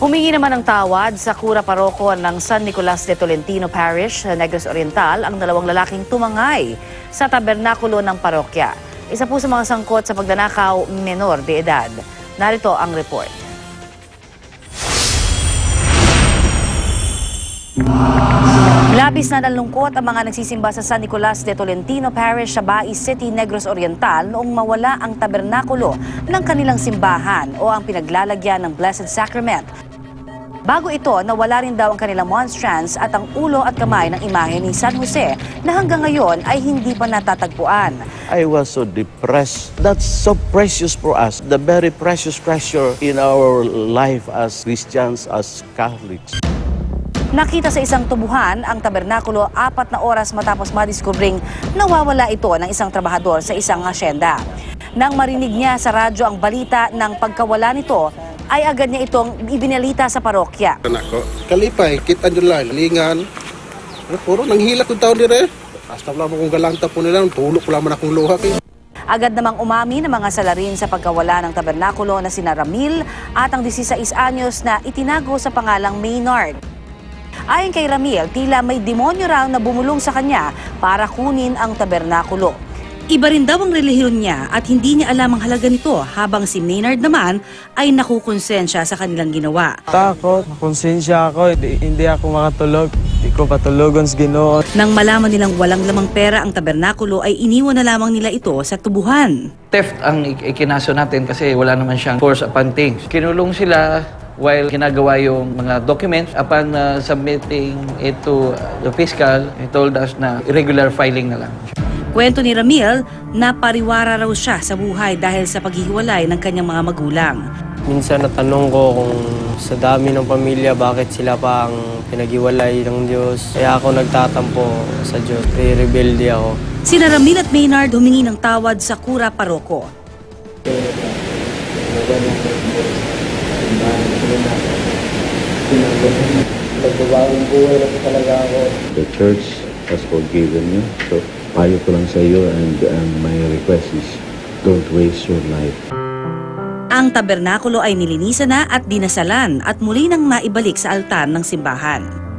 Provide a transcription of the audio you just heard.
Humingi naman ng tawad sa kura paroko ng San Nicolas de Tolentino parish, Negros Oriental, ang dalawang lalaking tumangay sa tabernakulo ng parokya. Isa po sa mga sangkot sa pagnanakaw, menor de edad. Narito ang report. Labis na nalungkot ang mga nagsisimba sa San Nicolas de Tolentino parish sa Bai City, Negros Oriental noong mawala ang tabernakulo ng kanilang simbahan o ang pinaglalagyan ng Blessed Sacrament. Bago ito, nawala rin daw ang kanilang monstrance at ang ulo at kamay ng imahe ni San Jose na hanggang ngayon ay hindi pa natatagpuan. I was so depressed. That's so precious for us. The very precious treasure in our life as Christians, as Catholics. Nakita sa isang tubuhan ang tabernakulo 4 na oras matapos madiskubring nawawala ito ng isang trabahador sa isang asyenda. Nang marinig niya sa radyo ang balita ng pagkawala nito, ay agad niya itong ibinalita sa parokya. Anak ko, kalipay, kita nyo lang, lingan. Puro nanghilak yung taon nila. Basta wala mo kong galanta po nila, tulog wala man akong luha. Agad namang umami ng mga salarin sa pagkawala ng tabernakulo na sina Ramil at ang 16 anyos na itinago sa pangalang Maynard. Ayon kay Ramil, tila may demonyo raw na bumulong sa kanya para kunin ang tabernakulo. Iba rin daw ang relihiyon niya at hindi niya alam ang halaga nito, habang si Maynard naman ay nakukonsensya sa kanilang ginawa. Takot, konsensya ako, hindi ako makatulog, hindi ko patulogon sa Ginoo. Nang malaman nilang walang lamang pera ang tabernakulo ay iniwan na lamang nila ito sa tubuhan. Theft ang ikinaso natin kasi wala naman siyang force upon things. Kinulong sila while ginagawa yung mga documents. Upon submitting it to the fiscal, he told us na irregular filing na lang. Kwento ni Ramil na pariwara raw siya sa buhay dahil sa paghihiwalay ng kanyang mga magulang. Minsan natanong ko kung sa dami ng pamilya bakit sila pa ang pinaghiwalay ng Diyos. Kaya ako nagtatampo sa Diyos, rebelde ako. Sina Ramil at Maynard humingi ng tawad sa kura paroko. The church has forgiven you. So, payo ko lang sa iyo and my request is don't waste your life. Ang tabernakulo ay nilinisan na at dinasalan at muli nang maibalik sa altar ng simbahan.